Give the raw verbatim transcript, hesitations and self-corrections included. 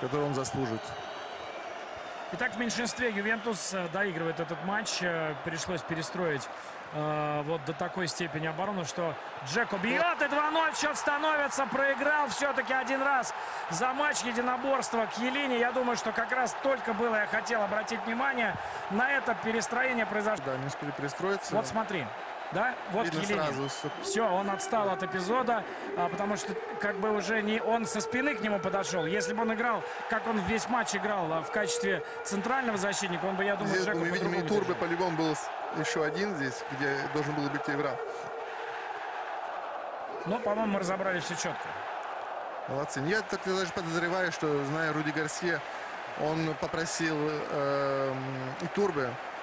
который он заслужит. Итак, в меньшинстве Ювентус доигрывает этот матч. Пришлось перестроить э, вот до такой степени оборону, что Джеко бьет, и два ноль счет становится. Проиграл все-таки один раз за матч единоборства к Елине. Я думаю, что как раз только было, я хотел обратить внимание на это перестроение произошло. Да, не успели перестроиться. Вот смотри. Да, вот Елинин. Все, он отстал от эпизода, а, потому что как бы уже не он со спины к нему подошел. Если бы он играл, как он весь матч играл а, в качестве центрального защитника, он бы, я думаю, здесь, Джеко мы видим, и по-другому Турбе по-любому был еще один здесь, где должен был быть Евра. Но, по-моему, мы разобрали все четко. Молодцы. Я так даже подозреваю, что, зная Руди Гарсия, он попросил э, и Турбе